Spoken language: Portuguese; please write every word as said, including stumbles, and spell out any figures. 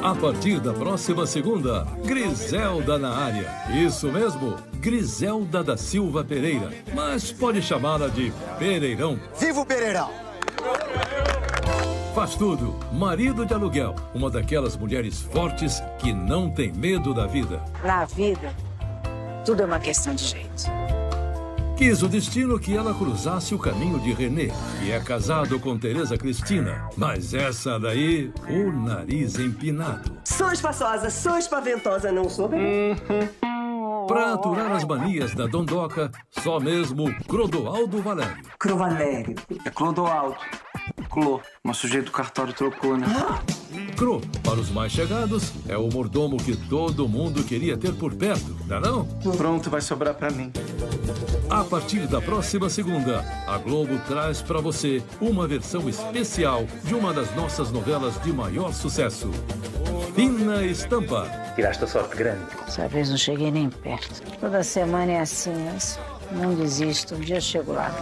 A partir da próxima segunda, Griselda na área. Isso mesmo, Griselda da Silva Pereira. Mas pode chamá-la de Pereirão. Viva o Pereirão! Faz tudo, marido de aluguel. Uma daquelas mulheres fortes que não tem medo da vida. Na vida, tudo é uma questão de jeito. Quis o destino que ela cruzasse o caminho de René, que é casado com Tereza Cristina. Mas essa daí, o nariz empinado. Sou espaçosa, sou espaventosa, não sou bebê. Uhum. Pra aturar as manias da Dondoca, só mesmo Clodoaldo Valério. Crovalério. É Clodoaldo. Clô. Mas o sujeito do cartório trocou, né? Ah. Cro, para os mais chegados, é o mordomo que todo mundo queria ter por perto, não é não? Pronto, vai sobrar pra mim. A partir da próxima segunda, a Globo traz pra você uma versão especial de uma das nossas novelas de maior sucesso. Fina Estampa. Tiraste a sorte grande. Dessa vez não cheguei nem perto. Toda semana é assim, mas não desisto. Um dia eu chego lá.